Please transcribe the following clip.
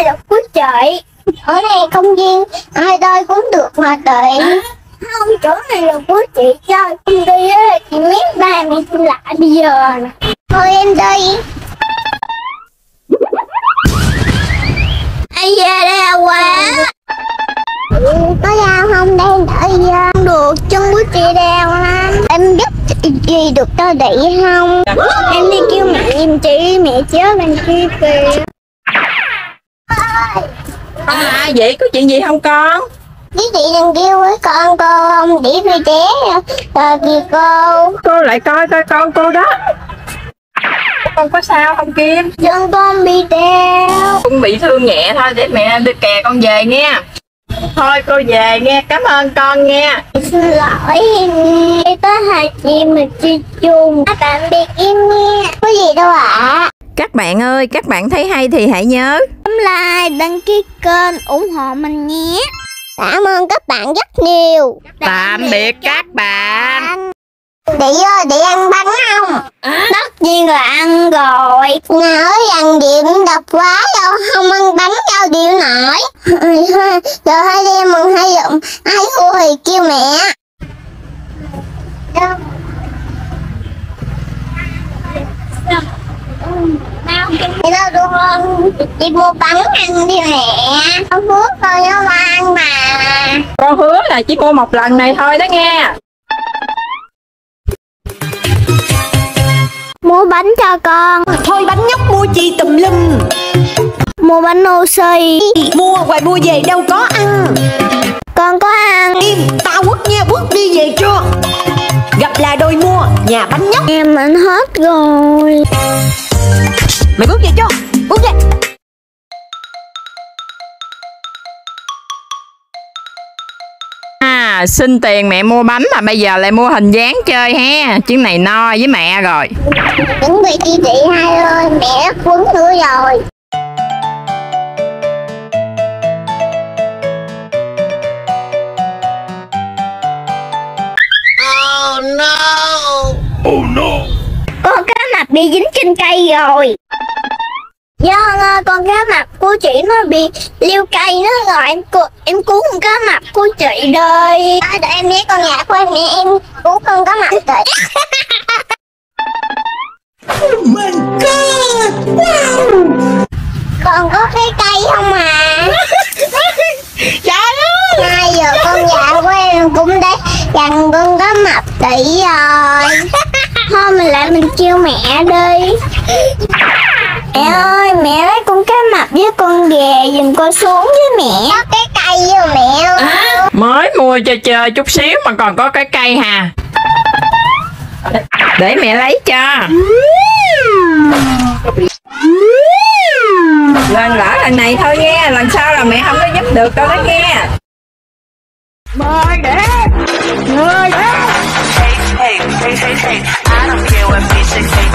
đây là của chị. Ở đây công viên ai đây cũng được mà chị. Không, chỗ này là của chị cho công ty á, chị biết ba mẹ chị lạ bây giờ nè. Thôi em đi. Ai da đau quá. Có đau không? Đây đợi không được, chân của chị đau lắm. Em giúp gì được cho chị không? Em đi kêu mẹ giùm chị, mẹ chết bên kia kìa. À vậy có chuyện gì không con? Với chị đừng kêu với con cô không để tôi té rồi kìa cô. Cô lại coi con cô đó. Con có sao không Kim? Chân con bị đau. Con bị thương nhẹ thôi, để mẹ đưa kè con về nha. Thôi cô về nghe, cảm ơn con nha. Xin lỗi em có hai chị mà chơi chung. Tạm biệt em nha. Có gì đâu ạ. Các bạn ơi, các bạn thấy hay thì hãy nhớ bấm like, đăng ký kênh ủng hộ mình nhé. Cảm ơn các bạn rất nhiều. tạm biệt các bạn. Chị ơi, chị ăn bánh không? Tất nhiên là ăn rồi. Nào ơi, ăn điểm độc quá đâu, không ăn bánh đâu điệu nổi. Giờ hai đêm mừng hai dụm, ai thua thì kêu mẹ. Chị đâu được không? Chị mua bánh ăn đi mẹ. Con Phước con nó ăn mà. Con hứa là chỉ mua một lần này thôi đó nghe. Mua bánh cho con. Thôi bánh nhóc mua chi tùm lum. Mua bánh oxy. Mua hoài mua về đâu có ăn. Con có ăn. Im, tao quất nha, quất đi về chưa. Gặp là đôi mua, nhà bánh nhóc. Em ăn hết rồi. Mày bước về chưa, bước về. À, xin tiền mẹ mua bánh mà bây giờ lại mua hình dáng chơi he. Chuyến này no với mẹ rồi. Chuẩn bị đi chị hai ơi, mẹ quấn nữa rồi. Oh no. Oh no. Con cá mập bị dính trên cây rồi. Vâng ơi, con cá mập của chị nó bị leo cây nó rồi, em cứu con cá mập của chị đây. Đợi em nhé, con nhà của em cứu con cá mập chị. Oh my god. Wow. Còn có cái cây không à? Trời ơi. Nay giờ con nhà của em cũng đã dằn con cá mập tỷ rồi. Thôi mình lại mình kêu mẹ đi. Mẹ ơi, mẹ lấy con cá mập với con ghè giùm con xuống với mẹ. Có cái cây với mẹ ơi. Mới mua cho chơi chút xíu mà còn có cái cây hà. Để mẹ lấy cho. Lần này thôi nghe, lần sau là mẹ không có giúp được đâu đó nghe. Mời để. Mời để. Hey, hey, hey, hey, hey, I don't care what bitch say.